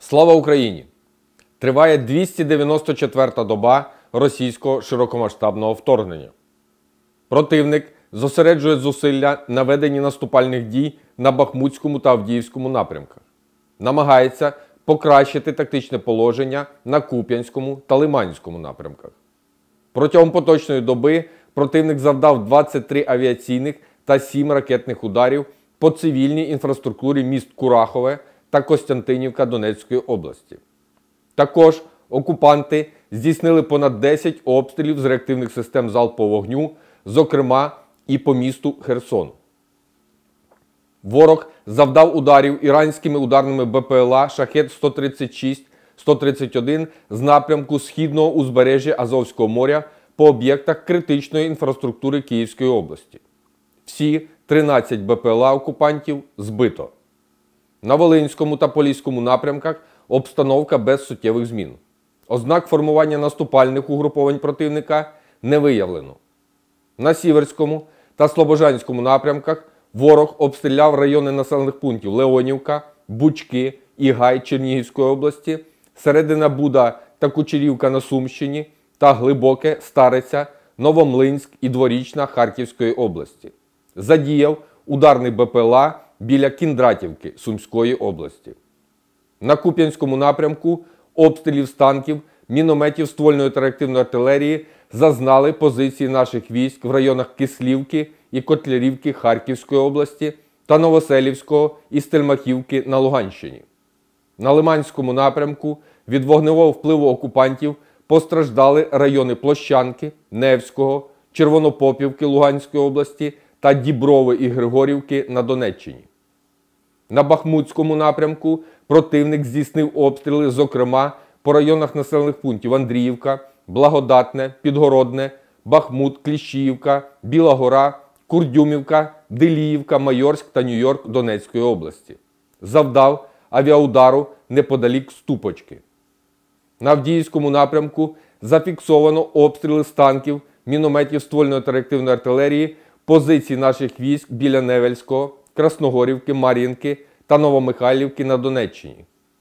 Слава Україні! Триває 294-та доба російського широкомасштабного вторгнення. Противник зосереджує зусилля на веденні наступальних дій на Бахмутському та Авдіївському напрямках. Намагається покращити тактичне положення на Куп'янському та Лиманському напрямках. Протягом поточної доби противник завдав 23 авіаційних та 7 ракетних ударів по цивільній інфраструктурі міст Курахове та Костянтинівка Донецької області. Також окупанти здійснили понад 10 обстрілів з реактивних систем залпового вогню, зокрема і по місту Херсон. Ворог завдав ударів іранськими ударними БПЛА «Шахед-136-131» з напрямку східного узбережжя Азовського моря по об'єктах критичної інфраструктури Київської області. Всі 13 БПЛА окупантів збито. На Волинському та Поліському напрямках обстановка без суттєвих змін. Ознак формування наступальних угруповань противника не виявлено. На Сіверському та Слобожанському напрямках ворог обстріляв райони населених пунктів Леонівка, Бучки і Гай Чернігівської області, Середина Буда та Кучерівка на Сумщині та Глибоке, Стариця, Новомлинськ і Дворічна Харківської області. Задіяв ударний БПЛА біля Кіндратівки Сумської області. На Куп'янському напрямку обстрілів з танків, мінометів ствольної та реактивної артилерії зазнали позиції наших військ в районах Кислівки і Котлярівки Харківської області та Новоселівського і Стельмахівки на Луганщині. На Лиманському напрямку від вогневого впливу окупантів постраждали райони Площанки, Невського, Червонопопівки Луганської області та Діброви і Григорівки на Донеччині. На Бахмутському напрямку противник здійснив обстріли, зокрема, по районах населених пунктів Андріївка, Благодатне, Підгородне, Бахмут, Кліщіївка, Біла Гора, Курдюмівка, Деліївка, Майорськ та Нью-Йорк Донецької області. Завдав авіаудару неподалік Ступочки. На Авдіївському напрямку зафіксовано обстріли з танків, мінометів ствольної та реактивної артилерії, позицій наших військ біля Невельського, Красногорівки, Мар'їнки та Новомихайлівки на Донеччині.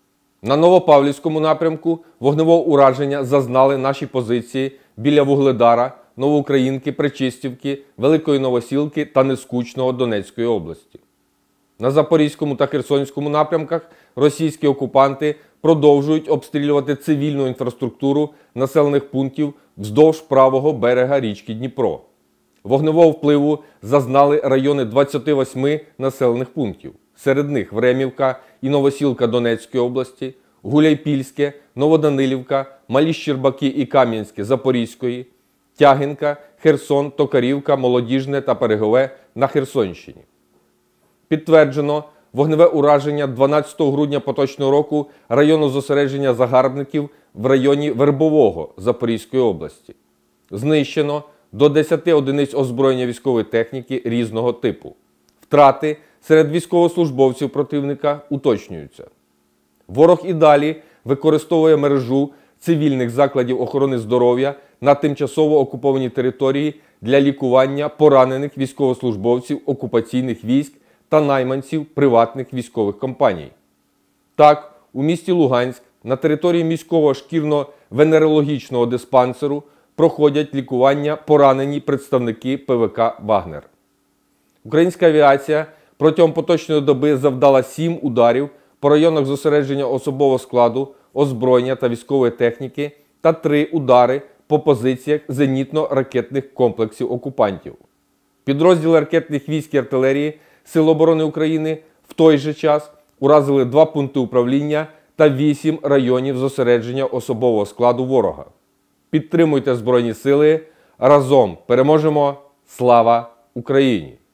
На Новопавлівському напрямку вогневого ураження зазнали наші позиції біля Вугледара, Новоукраїнки, Пречистівки, Великої Новосілки та Нескучного Донецької області. На Запорізькому та Херсонському напрямках російські окупанти продовжують обстрілювати цивільну інфраструктуру населених пунктів вздовж правого берега річки Дніпро. Вогневого впливу зазнали райони 28 населених пунктів. Серед них Времівка і Новосілка Донецької області, Гуляйпільське, Новоданилівка, Малі Щербаки і Кам'янське Запорізької, Тягинка, Херсон, Токарівка, Молодіжне та Берегове на Херсонщині. Підтверджено вогневе ураження 12 грудня поточного року району зосередження загарбників в районі Вербового Запорізької області. Знищено до 10 одиниць озброєння військової техніки різного типу. Втрати серед військовослужбовців противника уточнюються. Ворог і далі використовує мережу цивільних закладів охорони здоров'я на тимчасово окупованій території для лікування поранених військовослужбовців окупаційних військ та найманців приватних військових компаній. Так, у місті Луганськ на території міського шкірно-венерологічного диспансеру проходять лікування поранені представники ПВК «Вагнер». Українська авіація протягом поточної доби завдала 7 ударів по районах зосередження особового складу, озброєння та військової техніки та 3 удари по позиціях зенітно-ракетних комплексів окупантів. Підрозділи ракетних військ і артилерії Сил оборони України в той же час уразили 2 пункти управління та 8 районів зосередження особового складу ворога. Підтримуйте Збройні Сили. Разом переможемо! Слава Україні!